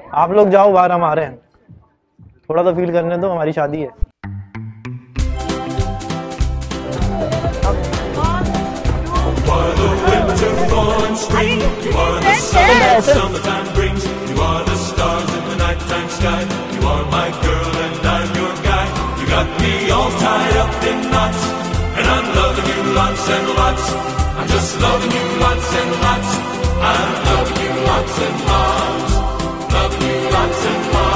आप लोग जाओ बाहर, हम आ रहे हैं। थोड़ा तो फील करने दो, हमारी शादी है। I'm just loving you lots and lots. I'm loving you lots and lots. Loving you lots and lots.